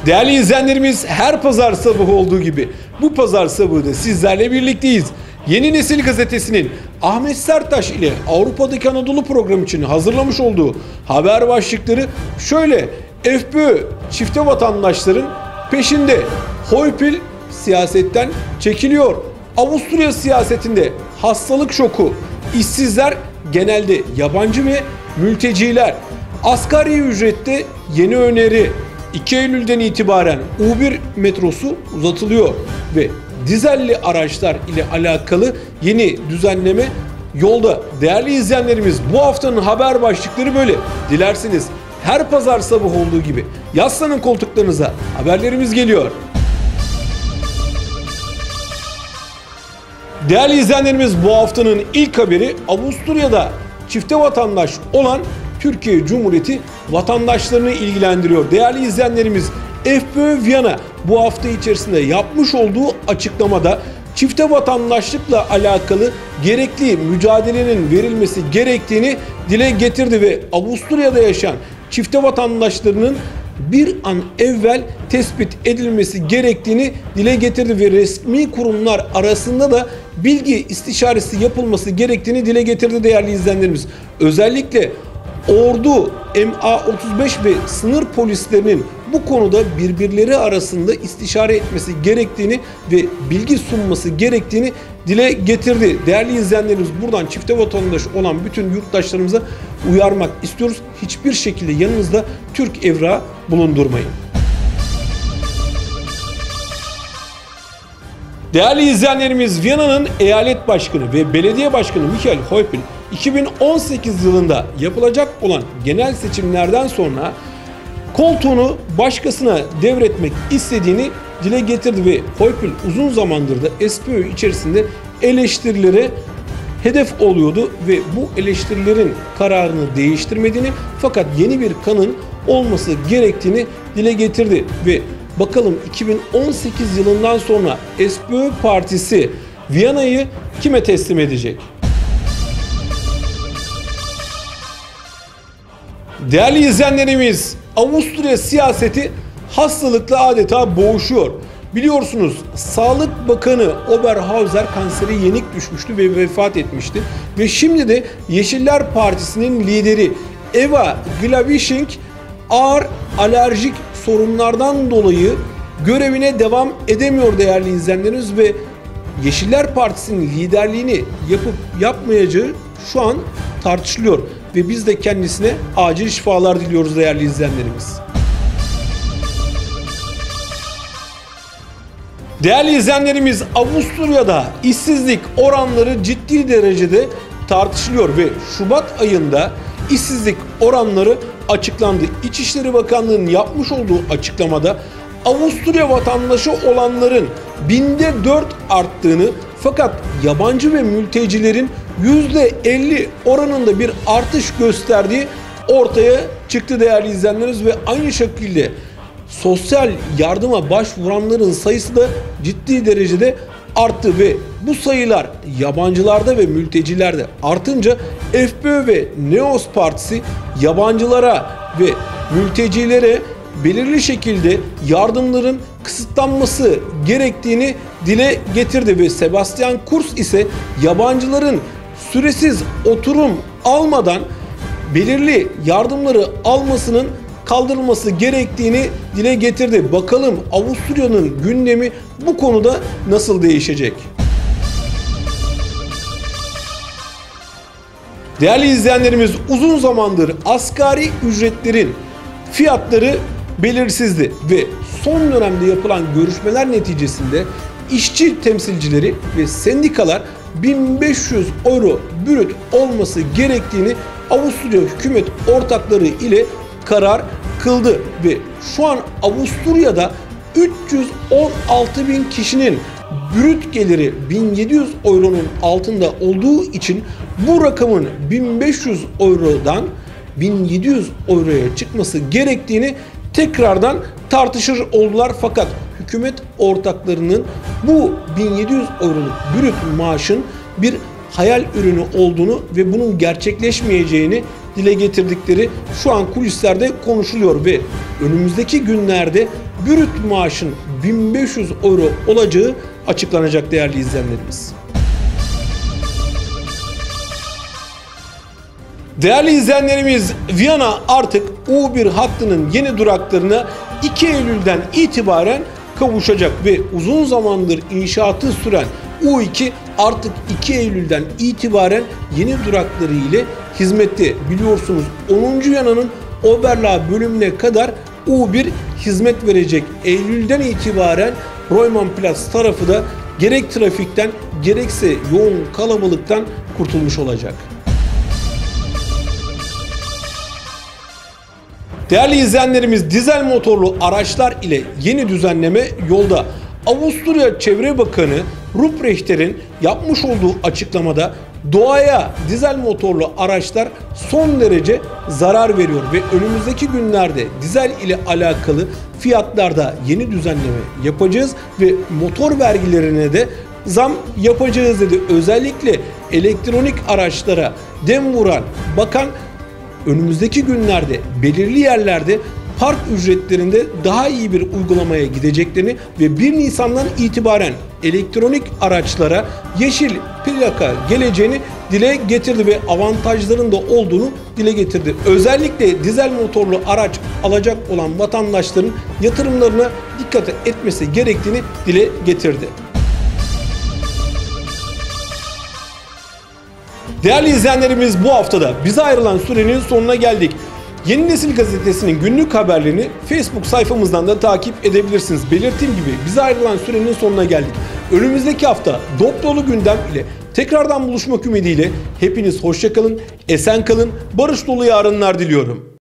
Değerli izleyenlerimiz, her pazar sabahı olduğu gibi bu pazar sabahı da sizlerle birlikteyiz. Yeni Nesil Gazetesi'nin Ahmet Sertaş ile Avrupa'daki Anadolu programı için hazırlamış olduğu haber başlıkları şöyle: FPÖ çifte vatandaşların peşinde, Heupel siyasetten çekiliyor, Avusturya siyasetinde hastalık şoku, işsizler genelde yabancı ve mülteciler, asgari ücrette yeni öneri, 2 Eylül'den itibaren U1 metrosu uzatılıyor ve dizelli araçlar ile alakalı yeni düzenleme yolda. Değerli izleyenlerimiz, bu haftanın haber başlıkları böyle. Dilerseniz her pazar sabahı olduğu gibi yaslanın koltuklarınıza, haberlerimiz geliyor. Değerli izleyenlerimiz, bu haftanın ilk haberi Avusturya'da çifte vatandaş olan Türkiye Cumhuriyeti vatandaşlarını ilgilendiriyor. Değerli izleyenlerimiz, FPÖ Viyana bu hafta içerisinde yapmış olduğu açıklamada çifte vatandaşlıkla alakalı gerekli mücadelenin verilmesi gerektiğini dile getirdi ve Avusturya'da yaşayan çifte vatandaşlarının bir an evvel tespit edilmesi gerektiğini dile getirdi ve resmi kurumlar arasında da bilgi istişaresi yapılması gerektiğini dile getirdi değerli izleyenlerimiz. Özellikle ordu, MA35 ve sınır polislerinin bu konuda birbirleri arasında istişare etmesi gerektiğini ve bilgi sunması gerektiğini dile getirdi. Değerli izleyenlerimiz, buradan çifte vatandaş olan bütün yurttaşlarımıza uyarmak istiyoruz. Hiçbir şekilde yanınızda Türk evrağı bulundurmayın. Değerli izleyenlerimiz, Viyana'nın eyalet başkanı ve belediye başkanı Michael Heupel 2018 yılında yapılacak olan genel seçimlerden sonra koltuğunu başkasına devretmek istediğini dile getirdi ve Heupel uzun zamandır da SPÖ içerisinde eleştirilere hedef oluyordu ve bu eleştirilerin kararını değiştirmediğini, fakat yeni bir kanın olması gerektiğini dile getirdi ve bakalım 2018 yılından sonra SPÖ partisi Viyana'yı kime teslim edecek? Değerli izleyenlerimiz, Avusturya siyaseti hastalıkla adeta boğuşuyor. Biliyorsunuz, Sağlık Bakanı Oberhauser kansere yenik düşmüştü ve vefat etmişti. Ve şimdi de Yeşiller Partisi'nin lideri Eva Glavishing ağır alerjik sorunlardan dolayı görevine devam edemiyor değerli izleyenlerimiz ve Yeşiller Partisi'nin liderliğini yapıp yapmayacağı şu an tartışılıyor ve biz de kendisine acil şifalar diliyoruz değerli izleyenlerimiz. Değerli izleyenlerimiz, Avusturya'da işsizlik oranları ciddi derecede tartışılıyor ve Şubat ayında işsizlik oranları açıklandı. İçişleri Bakanlığı'nın yapmış olduğu açıklamada Avusturya vatandaşı olanların %4 arttığını, fakat yabancı ve mültecilerin %50 oranında bir artış gösterdiği ortaya çıktı değerli izleyenlerimiz ve aynı şekilde sosyal yardıma başvuranların sayısı da ciddi derecede arttı ve bu sayılar yabancılarda ve mültecilerde artınca FPÖ ve Neos Partisi yabancılara ve mültecilere belirli şekilde yardımların kısıtlanması gerektiğini dile getirdi ve Sebastian Kurz ise yabancıların süresiz oturum almadan belirli yardımları almasının kaldırılması gerektiğini dile getirdi. Bakalım Avusturya'nın gündemi bu konuda nasıl değişecek? Değerli izleyenlerimiz, uzun zamandır asgari ücretlerin fiyatları belirsizdi ve son dönemde yapılan görüşmeler neticesinde işçi temsilcileri ve sendikalar 1500 euro brüt olması gerektiğini Avusturya hükümet ortakları ile karar kıldı ve şu an Avusturya'da 316 bin kişinin brüt geliri 1700 euronun altında olduğu için bu rakamın 1500 eurodan 1700 euroya çıkması gerektiğini tekrardan tartışır oldular. Fakat hükümet ortaklarının bu 1700 euroluk brüt maaşın bir hayal ürünü olduğunu ve bunun gerçekleşmeyeceğini dile getirdikleri şu an kulislerde konuşuluyor ve önümüzdeki günlerde brüt maaşın 1500 euro olacağı açıklanacak değerli izleyenlerimiz. Değerli izleyenlerimiz, Viyana artık U1 hattının yeni duraklarına 2 Eylül'den itibaren kavuşacak ve uzun zamandır inşaatı süren U2 artık 2 Eylül'den itibaren yeni durakları ile hizmette. Biliyorsunuz 10. Viyana'nın Oberla bölümüne kadar U1 hizmet verecek. Eylül'den itibaren Roymannplatz tarafı da gerek trafikten gerekse yoğun kalabalıktan kurtulmuş olacak. Değerli izleyenlerimiz, dizel motorlu araçlar ile yeni düzenleme yolda. Avusturya Çevre Bakanı Rupprecht'in yapmış olduğu açıklamada doğaya dizel motorlu araçlar son derece zarar veriyor ve önümüzdeki günlerde dizel ile alakalı fiyatlarda yeni düzenleme yapacağız ve motor vergilerine de zam yapacağız dedi. Özellikle elektronik araçlara dem vuran bakan önümüzdeki günlerde belirli yerlerde park ücretlerinde daha iyi bir uygulamaya gideceklerini ve 1 Nisan'dan itibaren elektronik araçlara yeşil plaka geleceğini dile getirdi ve avantajların da olduğunu dile getirdi. Özellikle dizel motorlu araç alacak olan vatandaşların yatırımlarına dikkat etmesi gerektiğini dile getirdi. Değerli izleyenlerimiz, bu haftada bize ayrılan sürenin sonuna geldik. Yeni Nesil Gazetesi'nin günlük haberlerini Facebook sayfamızdan da takip edebilirsiniz. Belirttiğim gibi bize ayrılan sürenin sonuna geldik. Önümüzdeki hafta dop dolu gündem ile tekrardan buluşmak ümidiyle hepiniz hoşça kalın, esen kalın, barış dolu yarınlar diliyorum.